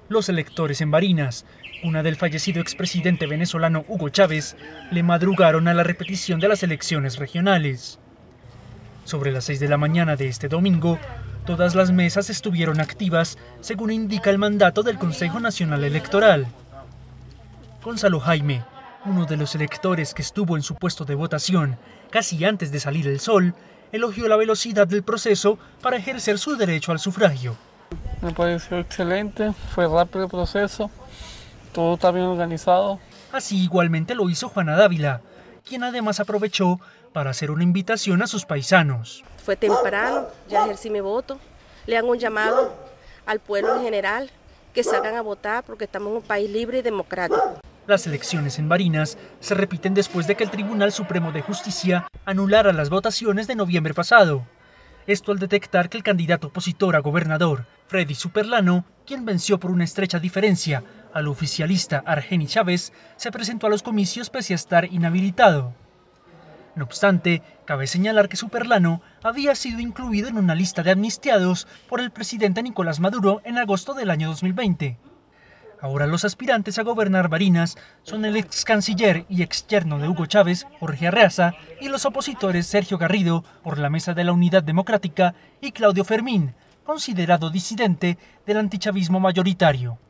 Los electores en Barinas, cuna del fallecido expresidente venezolano Hugo Chávez, le madrugaron a la repetición de las elecciones regionales. Sobre las 6 de la mañana de este domingo, todas las mesas estuvieron activas, según indica el mandato del Consejo Nacional Electoral. Gonzalo Jaime, uno de los electores que estuvo en su puesto de votación casi antes de salir el sol, elogió la velocidad del proceso para ejercer su derecho al sufragio. Me pareció excelente, fue rápido el proceso, todo está bien organizado. Así igualmente lo hizo Juana Dávila, quien además aprovechó para hacer una invitación a sus paisanos. Fue temprano, ya ejercí mi voto, le hago un llamado al pueblo en general que salgan a votar porque estamos en un país libre y democrático. Las elecciones en Barinas se repiten después de que el Tribunal Supremo de Justicia anulara las votaciones de noviembre pasado. Esto al detectar que el candidato opositor a gobernador, Freddy Superlano, quien venció por una estrecha diferencia al oficialista Argeni Chávez, se presentó a los comicios pese a estar inhabilitado. No obstante, cabe señalar que Superlano había sido incluido en una lista de amnistiados por el presidente Nicolás Maduro en agosto del año 2020. Ahora los aspirantes a gobernar Barinas son el ex canciller y ex yerno de Hugo Chávez, Jorge Arreaza, y los opositores Sergio Garrido, por la Mesa de la Unidad Democrática, y Claudio Fermín, considerado disidente del antichavismo mayoritario.